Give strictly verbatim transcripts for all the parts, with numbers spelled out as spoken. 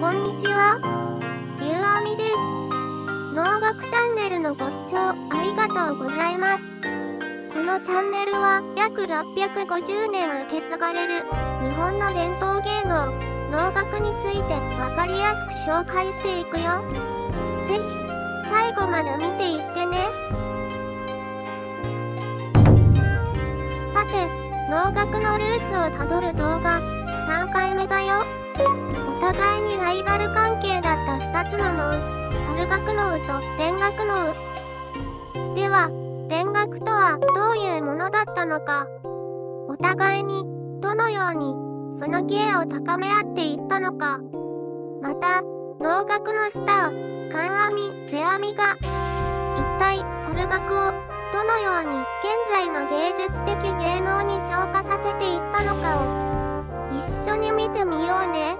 こんにちは、ゆうあみです。農学チャンネルのご視聴ありがとうございます。このチャンネルは約ろっぴゃくごじゅうねん受け継がれる日本の伝統芸能、農学についてわかりやすく紹介していくよ。ぜひ最後まで見ていってね。さて、農学のルーツをたどる動画さんかいめだよ。お互いにライバル関係だったふたつの農、猿楽農と田楽農。では、田楽とはどういうものだったのか、お互いにどのようにその芸を高め合っていったのか、また農楽のスター、観阿弥、世阿弥が一体猿楽をどのように現在の芸術的芸能に昇華させていったのかを一緒に見てみようね。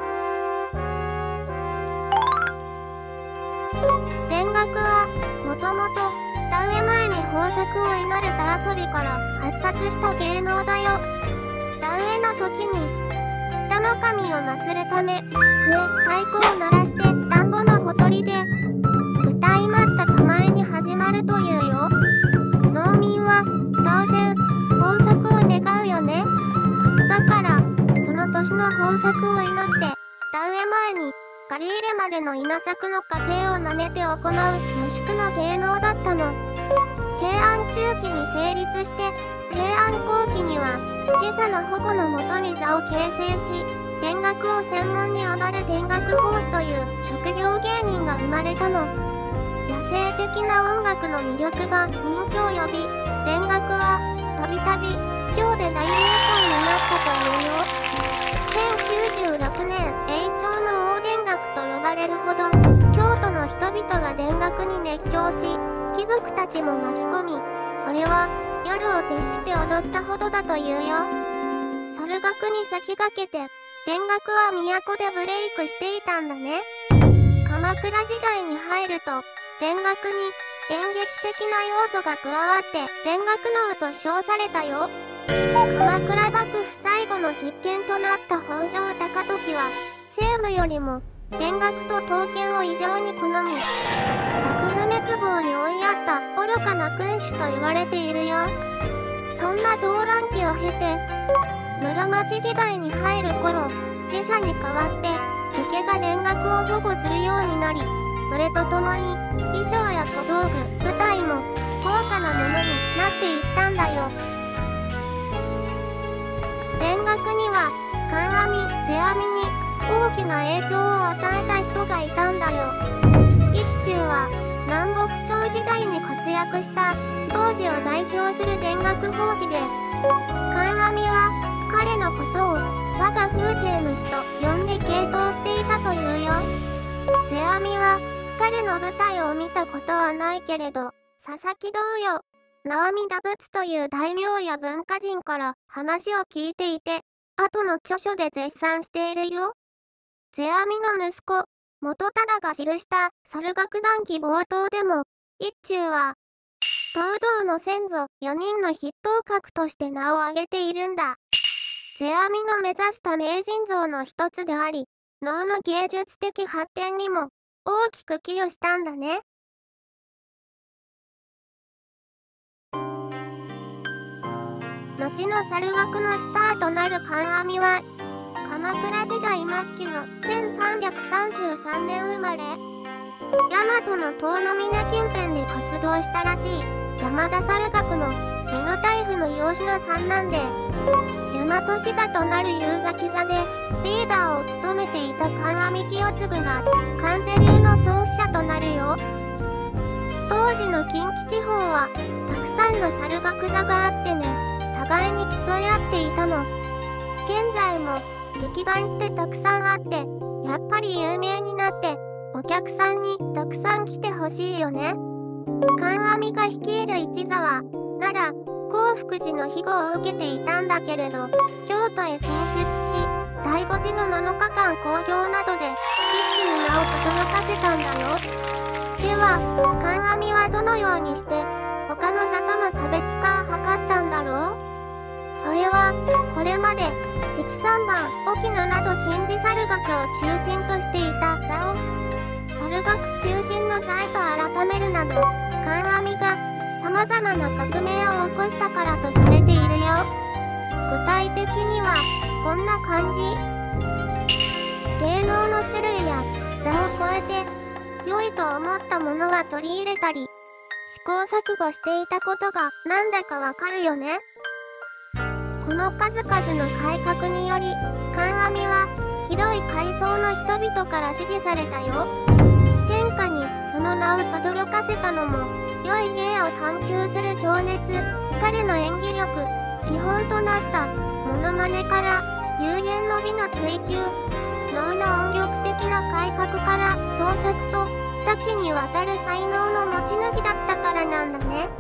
田楽はもともと田植え前に豊作を祈る田遊びから発達した芸能だよ。田植えの時に田の神を祀るため、笛、太鼓を鳴らして田んぼのほとりで歌いまったたまえに始まるというよ。農民は当然豊作を願うよね。だからその年の豊作を祈って田植え前に刈り入れまでの稲作の過程を真似て行う無宿の芸能だったの。平安中期に成立して平安後期には自社の保護のもとに座を形成し、田楽を専門に踊る田楽法師という職業芸人が生まれたの。野生的な音楽の魅力が人気を呼び、田楽はたびたび京で大流行になったというよ。せんきゅうじゅうろくねん、永朝の大田楽と呼ばれるほど京都の人々が田楽に熱狂し、貴族たちも巻き込み、それは夜を徹して踊ったほどだというよ。猿楽に先駆けて田楽は都でブレイクしていたんだね。鎌倉時代に入ると田楽に演劇的な要素が加わって田楽能と称されたよ。鎌倉幕府最後の執権となった北条高時は政務よりも田楽と刀剣を異常に好み、幕府滅亡に追いやった愚かな君主と言われているよ。そんな動乱期を経て室町時代に入る頃、自社に代わって武家が田楽を保護するようになり、それとともに衣装や小道具、舞台も高価なものになっていったんだよ。田楽には観阿弥、世阿弥に大きな影響を与えた人がいたんだよ。一中は南北朝時代に活躍した当時を代表する田楽法師で、観阿弥は彼のことを我が風景主と呼んで傾倒していたというよ。世阿弥は彼の舞台を見たことはないけれど、佐々木同様、直阿弥陀仏という大名や文化人から話を聞いていて、後の著書で絶賛しているよ。世阿弥の息子、元忠が記した猿楽談義冒頭でも、一中は、東道の先祖よにんの筆頭格として名を挙げているんだ。世阿弥の目指した名人像の一つであり、能の芸術的発展にも大きく寄与したんだね。後の猿楽のスターとなる観阿弥は、鎌倉時代末期のせんさんびゃくさんじゅうさんねん生まれ。大和の遠野峰近辺で活動したらしい山田猿楽の美濃太夫の養子の三男で、大和支座となる雄崎座でリーダーを務めていた観阿弥清次が観世流の創始者となるよ。当時の近畿地方はたくさんの猿楽座があってね、互いに競い合っていたの。現在も劇団ってたくさんあって、やっぱり有名になってお客さんにたくさん来てほしいよね。観阿弥が率いる一座は奈良、興福寺の庇護を受けていたんだけれど、京都へ進出し、醍醐寺のなのかかん興行などで一気に名を轟かせたんだよ。では、観阿弥はどのようにして他の座との差別化を図ったんだろう。それはこれまで直三番、 沖野など神事猿楽を中心としていた座を猿楽中心の座へと改めるなど、観阿弥が様々な革命を起こしたからとされているよ。具体的にはこんな感じ。芸能の種類や座を超えて良いと思ったものは取り入れたり試行錯誤していたことがなんだかわかるよね。この数々の改革により観阿弥は広い階層の人々から支持されたよ。天下にその名を轟かせたのも良い芸を探求する情熱、彼の演技力、基本となったモノマネから有限の美の追求、能の音楽的な改革から創作と多岐にわたる才能の持ち主だったからなんだね。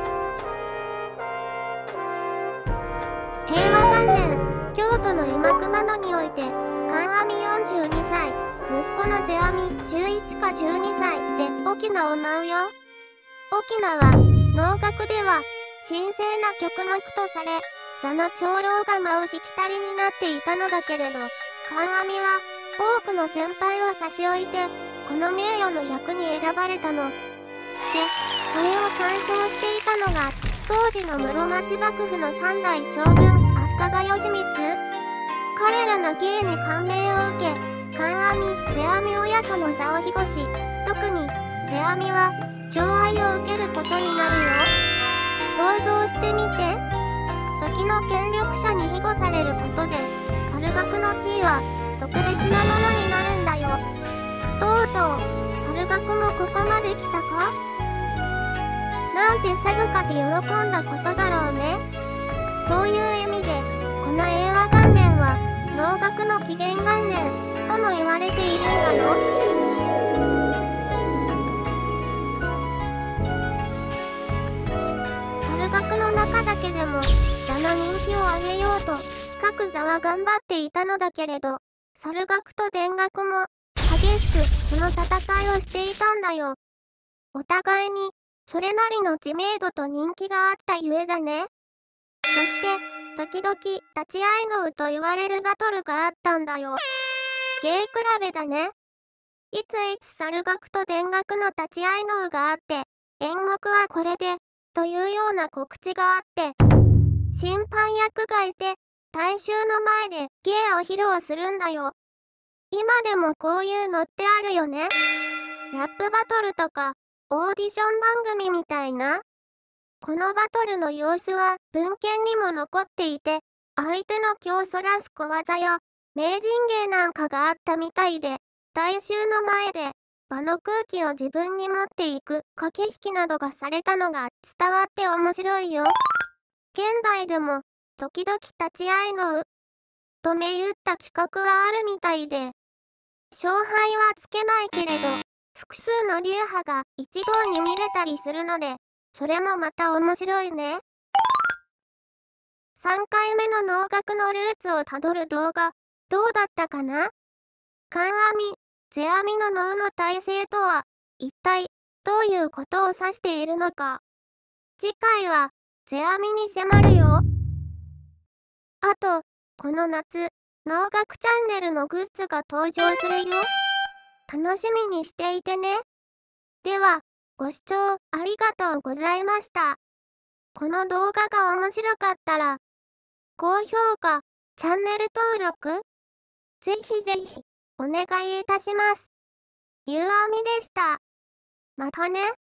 平和元年、京都の今熊野において観阿弥よんじゅうにさい、息子の世阿弥じゅういちかじゅうにさいで翁を舞うよ。翁は能楽では神聖な曲目とされ、座の長老が舞うしきたりになっていたのだけれど、観阿弥は多くの先輩を差し置いてこの名誉の役に選ばれたの。で、それを鑑賞していたのが当時の室町幕府の三代将軍足利義満。彼らの芸に感銘を受け、観阿弥、世阿弥親子の座を庇護し、特に世阿弥は寵愛を受けることになるよ。想像してみて。時の権力者に庇護されることで猿楽の地位は特別なものになるんだよ。とうとう猿楽もここまで来たかなんてさぞかし喜んだことだろうね。そういう意味でこの永和元年は能楽の紀元元年とも言われているんだよ。猿楽の中だけでも座の人気を上げようと各座は頑張っていたのだけれど、猿楽と田楽も激しくその戦いをしていたんだよ。お互いにそれなりの知名度と人気があったゆえだね。そして時々立ち合いのうと言われるバトルがあったんだよ。芸比べだね。いついつ猿楽と田楽の立ち合いのうがあって、演目はこれでというような告知があって、審判役がいて大衆の前で芸を披露するんだよ。今でもこういうのってあるよね。ラップバトルとかオーディション番組みたいな。このバトルの様子は文献にも残っていて、相手の気をそらす小技や名人芸なんかがあったみたいで、大衆の前で場の空気を自分に持っていく駆け引きなどがされたのが伝わって面白いよ。現代でも時々立ち合いのうと銘打った企画はあるみたいで、勝敗はつけないけれど、複数の流派が一堂に見れたりするので、それもまた面白いね。さんかいめの能楽のルーツをたどる動画、どうだったかな？観阿弥、世阿弥の能の体制とは、一体どういうことを指しているのか。次回は、世阿弥に迫るよ。あと、この夏、能楽チャンネルのグッズが登場するよ。楽しみにしていてね。では、ご視聴ありがとうございました。この動画が面白かったら、高評価、チャンネル登録、ぜひぜひ、お願いいたします。ゆうあみでした。またね。